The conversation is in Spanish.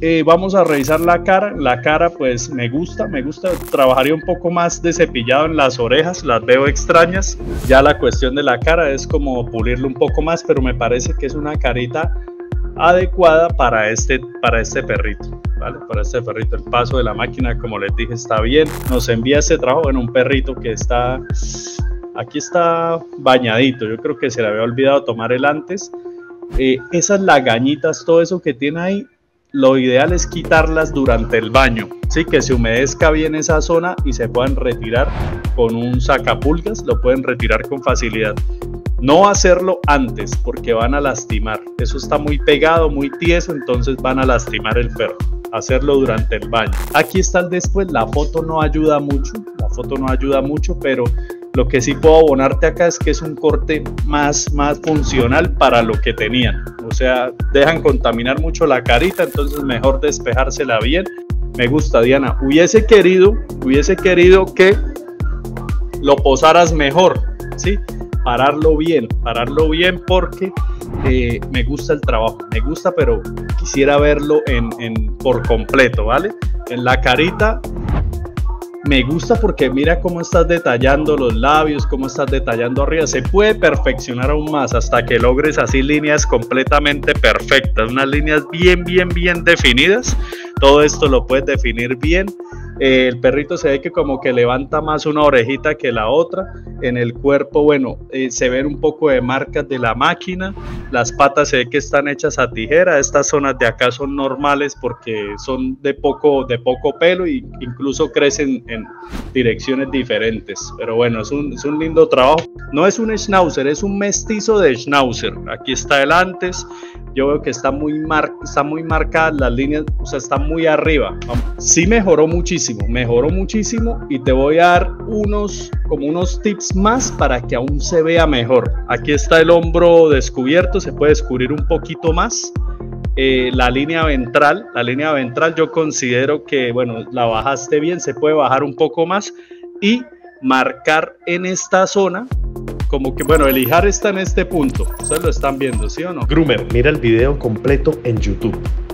Vamos a revisar la cara. La cara pues me gusta, trabajaría un poco más de cepillado en las orejas, las veo extrañas. Ya la cuestión de la cara es como pulirlo un poco más, pero me parece que es una carita adecuada para este perrito, ¿vale? Para este perrito. El paso de la máquina, como les dije, está bien. Nos envía este trabajo en un perrito que está, aquí está bañadito. Yo creo que se le había olvidado tomar el antes. Esas lagañitas, todo eso que tiene ahí, lo ideal es quitarlas durante el baño, ¿sí? Que se humedezca bien esa zona y se puedan retirar con un sacapulgas, lo pueden retirar con facilidad. No hacerlo antes porque van a lastimar, eso está muy pegado, muy tieso, entonces van a lastimar el perro. Hacerlo durante el baño. Aquí está el después. La foto no ayuda mucho, pero lo que sí puedo abonarte acá es que es un corte más funcional para lo que tenían. O sea, dejan contaminar mucho la carita, entonces mejor despejársela bien. Me gusta, Diana. Hubiese querido que lo posaras mejor, ¿sí? Pararlo bien porque me gusta el trabajo, pero quisiera verlo por completo, ¿vale? En la carita me gusta porque mira cómo estás detallando los labios, cómo estás detallando arriba. Se puede perfeccionar aún más hasta que logres así líneas completamente perfectas, unas líneas bien definidas. Todo esto lo puedes definir bien. El perrito se ve que como que levanta más una orejita que la otra. En el cuerpo, bueno, se ven un poco de marcas de la máquina. Las patas se ve que están hechas a tijera. Estas zonas de acá son normales porque son de poco pelo e incluso crecen en direcciones diferentes. Pero bueno, es un lindo trabajo. No es un schnauzer, es un mestizo de schnauzer. Aquí está el antes. Yo veo que está muy marcadas las líneas, o sea, está muy arriba. Sí mejoró muchísimo y te voy a dar unos tips más para que aún se vea mejor. Aquí está el hombro descubierto, se puede descubrir un poquito más. La línea ventral yo considero que, bueno, la bajaste bien, se puede bajar un poco más y marcar en esta zona. Como que, bueno, el ijar está en este punto. Ustedes lo están viendo, ¿sí o no? Groomer, mira el video completo en YouTube.